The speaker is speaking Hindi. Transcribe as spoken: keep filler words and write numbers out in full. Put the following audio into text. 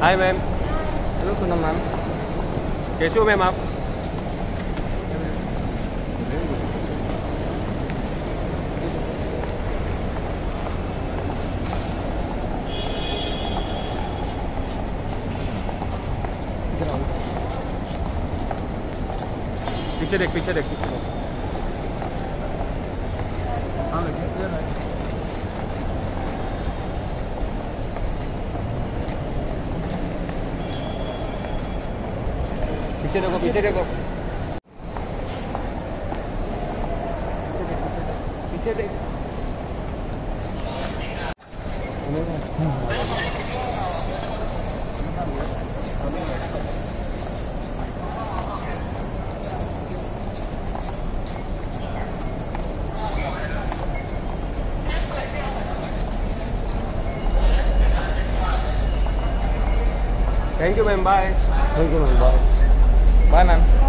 हाय मैम। हेलो सोनम मैम, कैसे हो मैम आप? पीछे देख पीछे देख पीछे देख। हाँ लगे क्लियर है। पीछे देखो पीछे देखो पीछे देख। Thank you ma'am, bye. Thank you ma'am, bye. Bye ma'am.